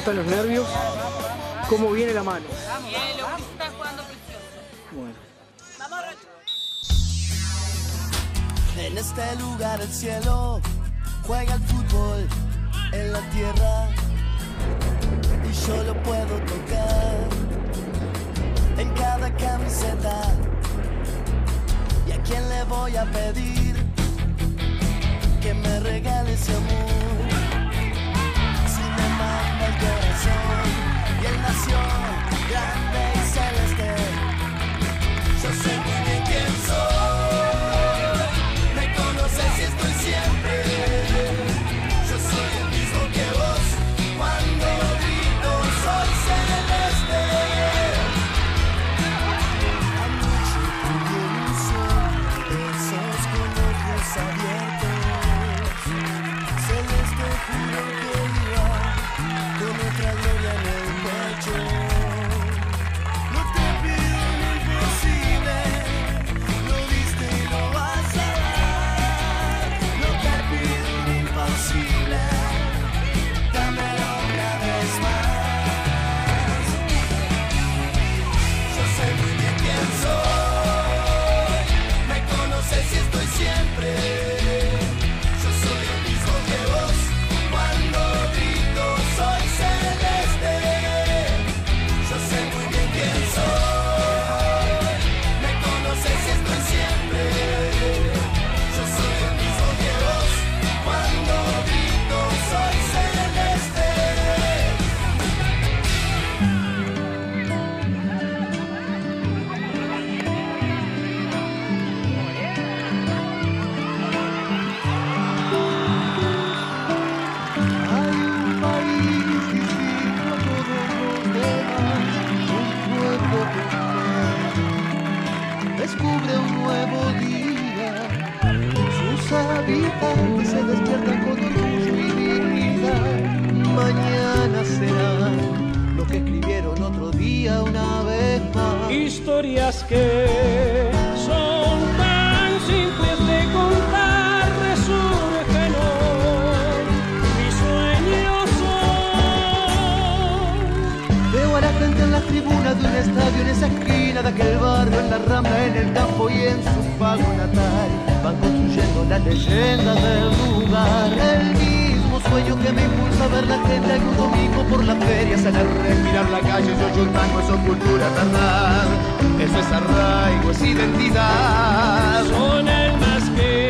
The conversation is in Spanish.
están los nervios? ¿Cómo viene la mano? Bien, lo que está jugando precioso. Bueno. Vamos, Rocho. En este lugar el cielo juega el fútbol en la tierra y yo lo puedo tocar en cada camiseta. ¿Y a quién le voy a pedir que me regale ese amor? Si me manda el corazón y él nació grande y celeste, yo sé muy bien quién soy. Me conoces y estoy siempre. Yo soy el mismo que vos cuando grito soy celeste. Anoche tuve un sueño, esos con ojos abiertos. Celeste juro que iba con otra gloria en el pecho. No te pido lo imposible, lo diste y lo vas a dar. No te pido lo imposible, dámelo una vez más. Yo sé muy bien quién soy, me conoces y estoy siempre. Yo soy el mismo que vos cuando grito soy celeste. Yo sé muy bien quién soy, me conoces y estoy siempre. Yo soy el mismo que vos cuando grito soy celeste. Hay un país distinto a todos los demás, un pueblo con fe. Descubre un nuevo día, sus habitantes se despiertan con orgullo y dignidad. Mañana será lo que escribieron otro día una vez más. Historias que son tan simples de contar resurgen hoy. Mis sueños son. Veo a la gente en las tribunas de un estadio, en esa esquina de aquel barrio, en la rambla, en el campo y en su pago natal. Van construyendo la leyenda del lugar. El mismo sueño que me impulsa a ver la gente algún domingo por la feria, salir a respirar la calle, yo un tango, eso es cultura, verdad. Eso es arraigo, es identidad. Son almas que